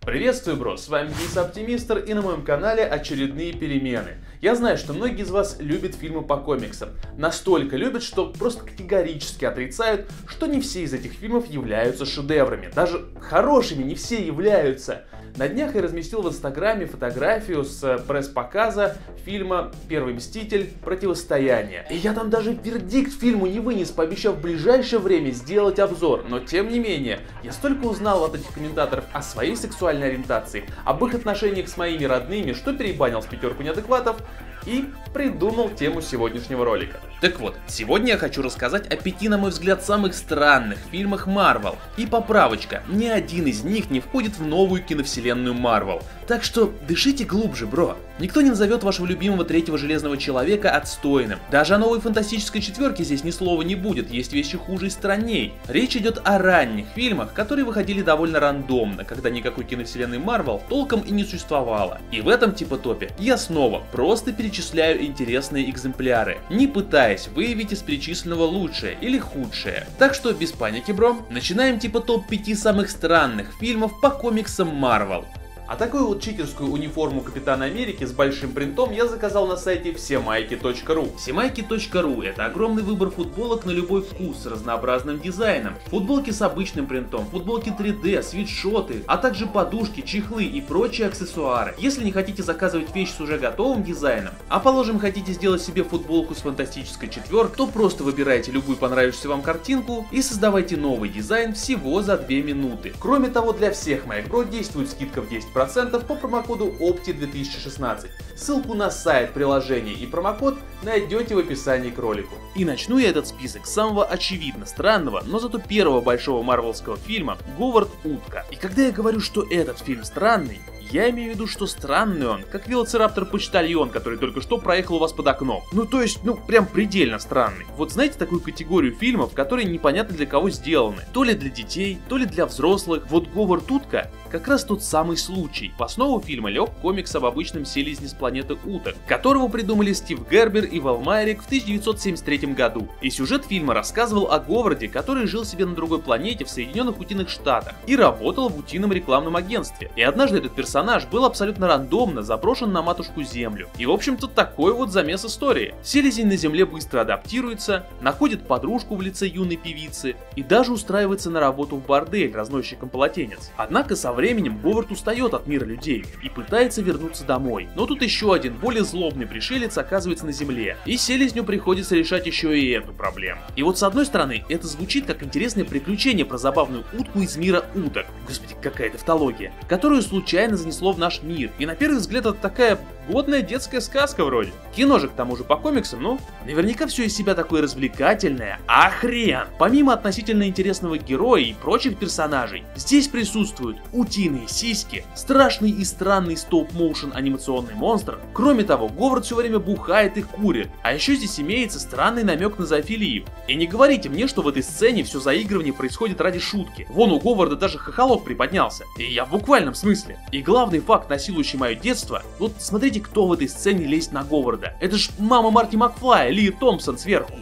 Приветствую, бро, с вами Оптимистр, и на моем канале очередные перемены. Я знаю, что многие из вас любят фильмы по комиксам. Настолько любят, что просто категорически отрицают, что не все из этих фильмов являются шедеврами. Даже хорошими не все являются. На днях я разместил в инстаграме фотографию с пресс-показа фильма «Первый мститель. Противостояние». И я там даже вердикт фильму не вынес, пообещав в ближайшее время сделать обзор. Но тем не менее, я столько узнал от этих комментаторов о своей сексуальной ориентации, об их отношениях с моими родными, что перебанил в пятерку неадекватов и придумал тему сегодняшнего ролика. Так вот, сегодня я хочу рассказать о 5, на мой взгляд, самых странных фильмах Marvel. И поправочка, ни один из них не входит в новую киновселенную Marvel. Так что дышите глубже, бро. Никто не назовет вашего любимого третьего Железного Человека отстойным. Даже о новой фантастической четверке здесь ни слова не будет, есть вещи хуже и странней. Речь идет о ранних фильмах, которые выходили довольно рандомно, когда никакой киновселенной Marvel толком и не существовало. И в этом типа топе я снова просто перечисляю интересные экземпляры, не пытаясь выявить из перечисленного лучшее или худшее. Так что без паники, бро, начинаем типа топ-5 самых странных фильмов по комиксам Marvel. А такую вот читерскую униформу Капитана Америки с большим принтом я заказал на сайте всемайки.ру. Всемайки.ру — это огромный выбор футболок на любой вкус с разнообразным дизайном. Футболки с обычным принтом, футболки 3D, свитшоты, а также подушки, чехлы и прочие аксессуары. Если не хотите заказывать вещь с уже готовым дизайном, а положим хотите сделать себе футболку с фантастической четверкой, то просто выбирайте любую понравившуюся вам картинку и создавайте новый дизайн всего за 2 минуты. Кроме того, для всех моих бро действует скидка в 10% по промокоду OPTI2016. Ссылку на сайт, приложение и промокод найдете в описании к ролику. И начну я этот список с самого очевидно странного, но зато первого большого марвелского фильма «Говард Утка». И когда я говорю, что этот фильм странный, я имею в виду, что странный он, как велоцираптор-почтальон, который только что проехал у вас под окном. Ну то есть, прям предельно странный. Вот знаете такую категорию фильмов, которые непонятно для кого сделаны? То ли для детей, то ли для взрослых. Вот «Говард Утка» как раз тот самый случай. В основу фильма лег комикс об обычном селезне с планеты уток, которого придумали Стив Гербер и Вал Майрик в 1973 году. И сюжет фильма рассказывал о Говарде, который жил себе на другой планете в Соединенных Утиных Штатах и работал в утином рекламном агентстве. И однажды этот персонаж был абсолютно рандомно заброшен на матушку Землю. И в общем-то такой вот замес истории. Селезень на Земле быстро адаптируется, находит подружку в лице юной певицы и даже устраивается на работу в бордель разносчиком полотенец. Однако со временем Говард устает от мира людей и пытается вернуться домой. Но тут еще один более злобный пришелец оказывается на Земле, и селезню приходится решать еще и эту проблему. И вот с одной стороны это звучит как интересное приключение про забавную утку из мира уток, господи, какая тавтология, которую случайно занесло в наш мир. И на первый взгляд это такая годная детская сказка вроде. Кино же к тому же по комиксам, наверняка все из себя такое развлекательное, а хрен! Помимо относительно интересного героя и прочих персонажей, здесь присутствуют утиные сиськи, страшный и странный стоп-моушен анимационный монстр. Кроме того, Говард все время бухает и курит, а еще здесь имеется странный намек на зоофилию. И не говорите мне, что в этой сцене все заигрывание происходит ради шутки. Вон у Говарда даже хохолок приподнялся, и я в буквальном смысле. И главный факт, насилующий мое детство, вот смотрите, кто в этой сцене лезет на Говарда. Это ж мама Марти Макфлая, Ли Томпсон сверху.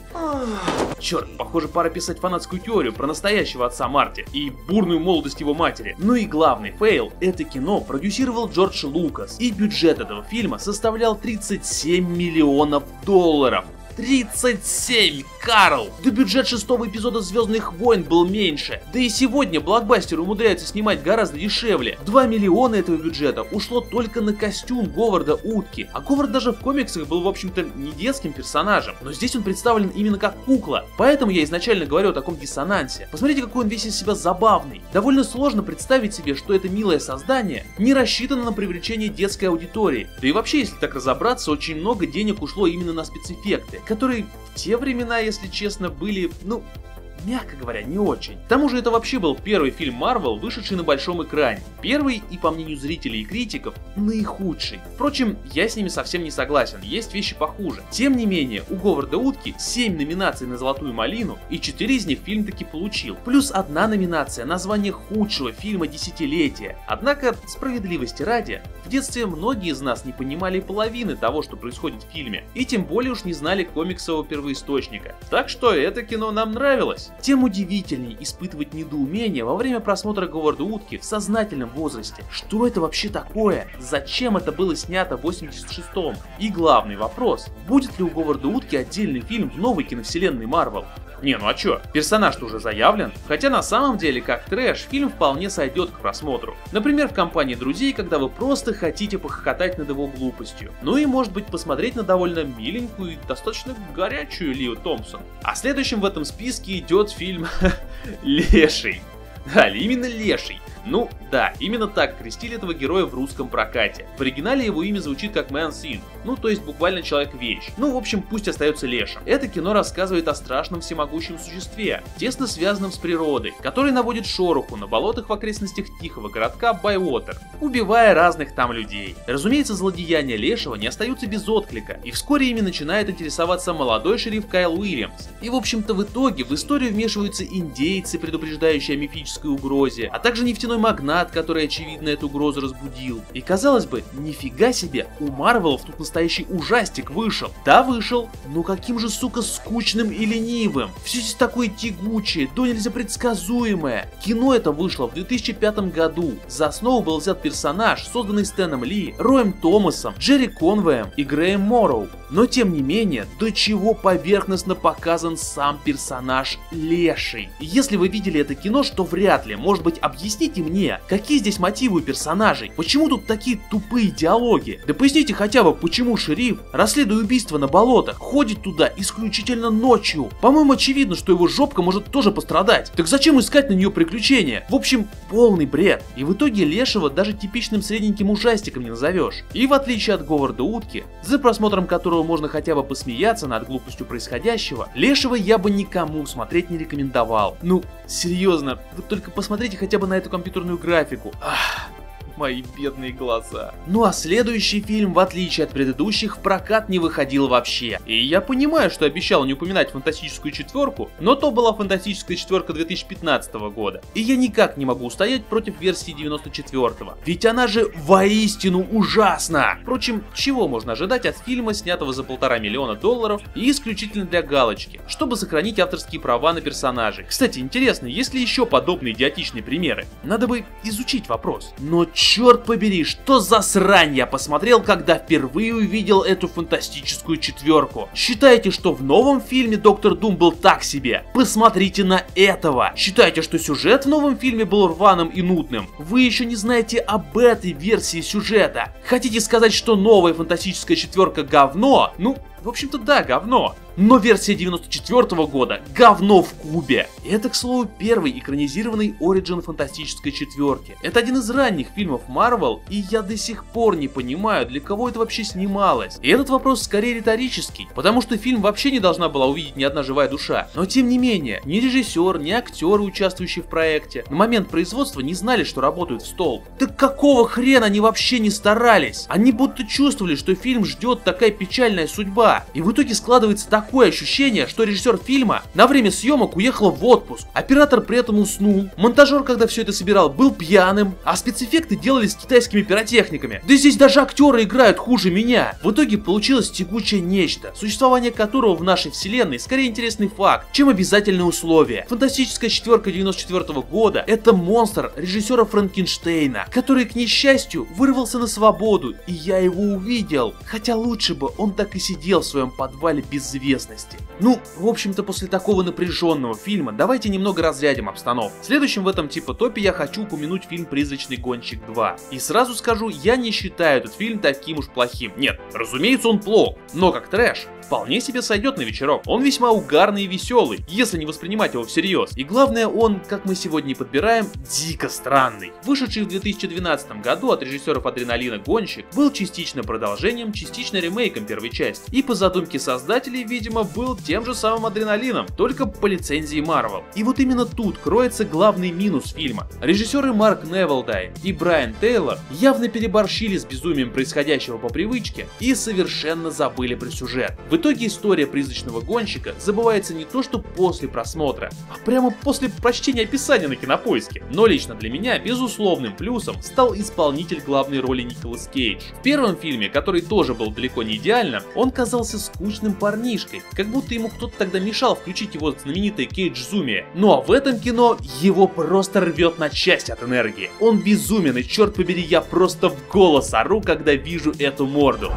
Черт, похоже, пора писать фанатскую теорию про настоящего отца Марти и бурную молодость его матери. Ну и главный фейл, это кино продюсировал Джордж Лукас, и бюджет этого фильма составлял 37 миллионов долларов. 37, Карл! Да бюджет 6-го эпизода Звездных войн был меньше. Да и сегодня блокбастеры умудряются снимать гораздо дешевле. 2 миллиона этого бюджета ушло только на костюм Говарда Утки. А Говард даже в комиксах был, в общем-то, не детским персонажем. Но здесь он представлен именно как кукла. Поэтому я изначально говорю о таком диссонансе. Посмотрите, какой он весь из себя забавный. Довольно сложно представить себе, что это милое создание не рассчитано на привлечение детской аудитории. Да и вообще, если так разобраться, очень много денег ушло именно на спецэффекты, которые в те времена, если честно, были, мягко говоря, не очень. К тому же это вообще был первый фильм Marvel, вышедший на большом экране. Первый и, по мнению зрителей и критиков, наихудший. Впрочем, я с ними совсем не согласен, есть вещи похуже. Тем не менее, у Говарда Утки 7 номинаций на Золотую малину, и 4 из них фильм таки получил. Плюс 1 номинация на звание худшего фильма десятилетия. Однако, справедливости ради, в детстве многие из нас не понимали половины того, что происходит в фильме, и тем более уж не знали комиксового первоисточника. Так что это кино нам нравилось. тем удивительнее испытывать недоумение во время просмотра Говарда Утки в сознательном возрасте. Что это вообще такое? Зачем это было снято в 86-м? И главный вопрос, будет ли у Говарда Утки отдельный фильм в новой киновселенной Marvel? Не, ну а чё, персонаж-то уже заявлен, хотя на самом деле, как трэш, фильм вполне сойдет к просмотру. Например, в компании друзей, когда вы просто хотите похохотать над его глупостью. Ну и может быть посмотреть на довольно миленькую и достаточно горячую Лию Томпсон. А следующим в этом списке идет фильм «Леший». Да, именно Леший. Ну да, именно так крестили этого героя в русском прокате. В оригинале его имя звучит как Man Thing, ну то есть буквально Человек-вещь. Ну в общем, пусть остается Лешим. Это кино рассказывает о страшном всемогущем существе, тесно связанном с природой, который наводит шороху на болотах в окрестностях тихого городка Байвотер, убивая разных там людей. Разумеется, злодеяния Лешего не остаются без отклика, и вскоре ими начинает интересоваться молодой шериф Кайл Уильямс. И в общем-то в итоге в историю вмешиваются индейцы, предупреждающие о мифической угрозе, а также нефтяной магнат, который очевидно эту угрозу разбудил. И казалось бы, нифига себе, у Марвелов тут настоящий ужастик вышел. Да, вышел, но каким же, сука, скучным и ленивым. Все здесь такое тягучее, до нельзя предсказуемое. Кино это вышло в 2005 году. За основу был взят персонаж, созданный Стэном Ли, Роем Томасом, Джерри Конвеем и Греем Морроу. Но тем не менее, до чего поверхностно показан сам персонаж Леший. И если вы видели это кино, что вряд ли, может быть, объясните мне, какие здесь мотивы у персонажей? Почему тут такие тупые диалоги? Да поясните хотя бы, почему шериф, расследуя убийство на болотах, ходит туда исключительно ночью? По-моему, очевидно, что его жопка может тоже пострадать. Так зачем искать на нее приключения? В общем, полный бред. И в итоге Лешего даже типичным средненьким ужастиком не назовешь. И в отличие от Говарда Утки, за просмотром которого можно хотя бы посмеяться над глупостью происходящего, Лешего я бы никому смотреть не рекомендовал. Ну, серьезно, вы только посмотрите хотя бы на эту компьютерную графику. Ах, мои бедные глаза. Ну а следующий фильм, в отличие от предыдущих, в прокат не выходил вообще. И я понимаю, что обещал не упоминать фантастическую четверку, но то была фантастическая четверка 2015 года. И я никак не могу устоять против версии 94-го. Ведь она же воистину ужасна. Впрочем, чего можно ожидать от фильма, снятого за $1,5 миллиона и исключительно для галочки, чтобы сохранить авторские права на персонажей. Кстати, интересно, есть ли еще подобные идиотичные примеры? Надо бы изучить вопрос. Но черт побери, что за срань я посмотрел, когда впервые увидел эту фантастическую четверку. Считаете, что в новом фильме Доктор Дум был так себе? Посмотрите на этого. Считаете, что сюжет в новом фильме был рваным и нудным? Вы еще не знаете об этой версии сюжета. Хотите сказать, что новая фантастическая четверка говно? Ну, в общем-то да, говно. Но версия 94-го года — говно в кубе. Это, к слову, первый экранизированный оригин фантастической четверки. Это один из ранних фильмов Marvel, и я до сих пор не понимаю, для кого это вообще снималось. И этот вопрос скорее риторический, потому что фильм вообще не должна была увидеть ни одна живая душа. Но тем не менее, ни режиссер, ни актеры, участвующие в проекте, на момент производства не знали, что работают в стол. Так какого хрена они вообще не старались? Они будто чувствовали, что фильм ждет такая печальная судьба. И в итоге складывается такое ощущение, что режиссер фильма на время съемок уехал в отпуск, оператор при этом уснул, монтажер, когда все это собирал, был пьяным, а спецэффекты делались с китайскими пиротехниками. Да здесь даже актеры играют хуже меня. В итоге получилось тягучее нечто, существование которого в нашей вселенной скорее интересный факт, чем обязательное условие. Фантастическая четверка 94-го года — это монстр режиссера Франкенштейна, который, к несчастью, вырвался на свободу, и я его увидел. Хотя лучше бы он так и сидел в своем подвале безвестности. Ну, в общем-то, после такого напряженного фильма давайте немного разрядим обстановку. Следующим в этом типа топе я хочу упомянуть фильм «Призрачный гонщик 2». И сразу скажу, я не считаю этот фильм таким уж плохим. Нет, разумеется, он плох, но как трэш вполне себе сойдет на вечерок. Он весьма угарный и веселый, если не воспринимать его всерьез. И главное, он, как мы сегодня и подбираем, дико странный. Вышедший в 2012 году от режиссеров «Адреналина» «Гонщик» был частично продолжением, частично ремейком первой части. И по задумке создателей, видимо, был тем же самым «Адреналином», только по лицензии Marvel. И вот именно тут кроется главный минус фильма. Режиссеры Марк Невилдай и Брайан Тейлор явно переборщили с безумием происходящего по привычке и совершенно забыли про сюжет. В итоге история призрачного гонщика забывается не то что после просмотра, а прямо после прочтения описания на Кинопоиске. Но лично для меня безусловным плюсом стал исполнитель главной роли Николас Кейдж. В первом фильме, который тоже был далеко не идеальным, он казался казался скучным парнишкой, как будто ему кто-то тогда мешал включить его знаменитое Кейдж-зуми. Ну а в этом кино его просто рвет на части от энергии. Он безумен, и черт побери, я просто в голос ору, когда вижу эту морду.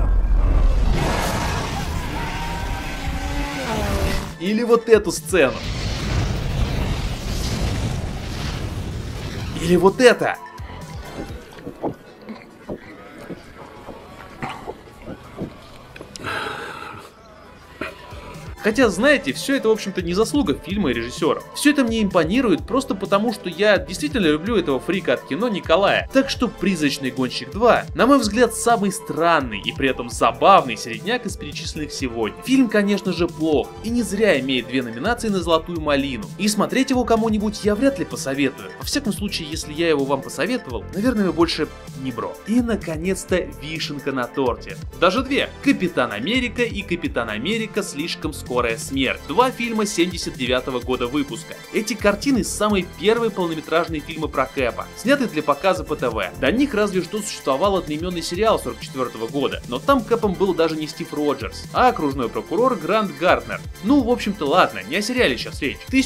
Или вот эту сцену. Или вот это. Хотя, знаете, все это, в общем-то, не заслуга фильма и режиссера. Все это мне импонирует просто потому, что я действительно люблю этого фрика от кино Николая. Так что «Призрачный гонщик 2», на мой взгляд, самый странный и при этом забавный середняк из перечисленных сегодня. Фильм, конечно же, плох и не зря имеет 2 номинации на «Золотую малину». И смотреть его кому-нибудь я вряд ли посоветую. Во всяком случае, если я его вам посоветовал, наверное, вы больше не бро. И, наконец-то, вишенка на торте. Даже 2. «Капитан Америка» и «Капитан Америка. Слишком скоро». «Скорая смерть». 2 фильма 79-го года выпуска. Эти картины самые первые полнометражные фильмы про Кэпа, снятые для показа по ТВ. До них разве что существовал одноименный сериал 44-го года, но там Кэпом был даже не Стив Роджерс, а окружной прокурор Грант Гартнер. Ну, в общем-то, ладно, не о сериале сейчас речь. В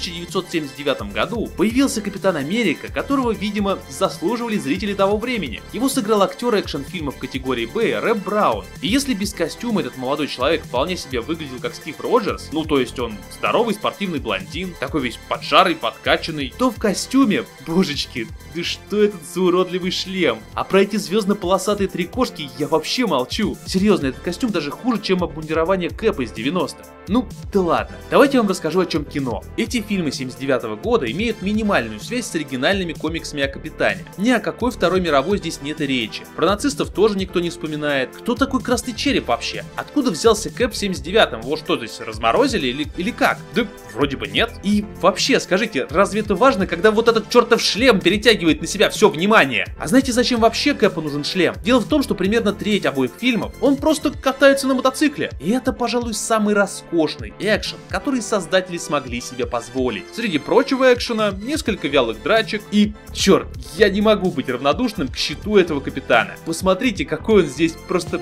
1979 году появился Капитан Америка, которого, видимо, заслуживали зрители того времени. Его сыграл актер экшн-фильма в категории Б Рэп Браун. И если без костюма этот молодой человек вполне себе выглядел как Стив Роджерс, ну то есть он здоровый спортивный блондин, такой весь поджарый, подкачанный, то в костюме, божечки, да что этот за уродливый шлем? А про эти звездно-полосатые трикошки я вообще молчу. Серьезно, этот костюм даже хуже, чем обмундирование Кэпа из 90-х. Ну, да ладно. Давайте я вам расскажу, о чем кино. Эти фильмы 79-го года имеют минимальную связь с оригинальными комиксами о Капитане. Ни о какой Второй мировой здесь нет и речи. Про нацистов тоже никто не вспоминает. Кто такой Красный Череп вообще? Откуда взялся Кэп в 79-м? Его что, здесь разморозили или как? Да вроде бы нет. И вообще, скажите, разве это важно, когда вот этот чертов шлем перетягивает на себя все внимание? А знаете, зачем вообще Кэпу нужен шлем? Дело в том, что примерно треть обоих фильмов он просто катается на мотоцикле. И это, пожалуй, самый роскошный экшен, который создатели смогли себе позволить. Среди прочего экшена, несколько вялых драчек и, черт, я не могу быть равнодушным к щиту этого капитана. Посмотрите, какой он здесь просто...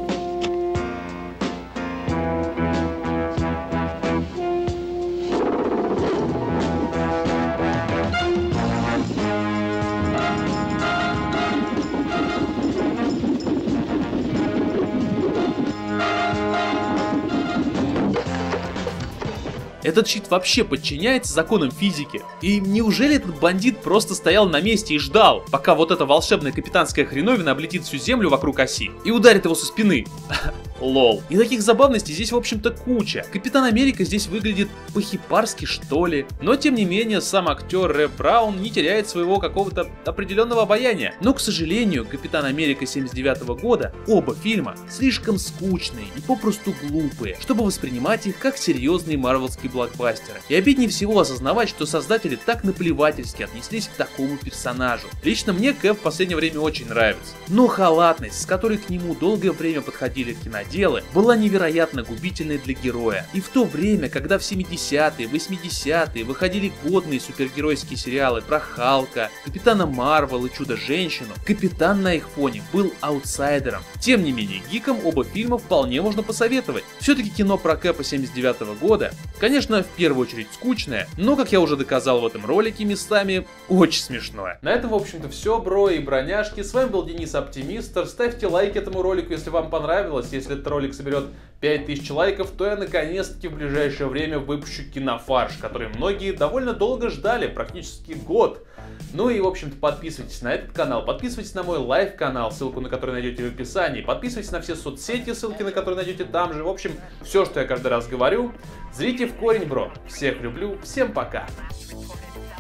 Этот щит вообще подчиняется законам физики. И неужели этот бандит просто стоял на месте и ждал, пока вот эта волшебная капитанская хреновина облетит всю землю вокруг оси и ударит его со спины? Лол. И таких забавностей здесь, в общем-то, куча. Капитан Америка здесь выглядит по-хипарски, что ли. Но, тем не менее, сам актер Рэп Браун не теряет своего какого-то определенного обаяния. Но, к сожалению, Капитан Америка 79-го года, оба фильма, слишком скучные и попросту глупые, чтобы воспринимать их как серьезные марвелские блокбастеры. И обиднее всего осознавать, что создатели так наплевательски отнеслись к такому персонажу. Лично мне Кэп в последнее время очень нравится. Но халатность, с которой к нему долгое время подходили киноделы, была невероятно губительной для героя. И в то время, когда в 70-е, 80-е выходили годные супергеройские сериалы про Халка, Капитана Марвел и Чудо-женщину, Капитан на их фоне был аутсайдером. Тем не менее, гикам оба фильма вполне можно посоветовать. Все-таки кино про Кэпа 79-го года, конечно, в первую очередь скучное, но, как я уже доказал в этом ролике, местами очень смешное. На этом, в общем-то, все, бро и броняшки. С вами был Денис Оптимистр. Ставьте лайк этому ролику, если вам понравилось. Если этот ролик соберет 5000 лайков, то я наконец-таки в ближайшее время выпущу кинофарш, который многие довольно долго ждали, практически год. Ну и, в общем-то, подписывайтесь на этот канал, подписывайтесь на мой лайв-канал, ссылку на который найдете в описании, подписывайтесь на все соцсети, ссылки на которые найдете там же. В общем, все, что я каждый раз говорю. Зрите в корень, бро. Всех люблю, всем пока.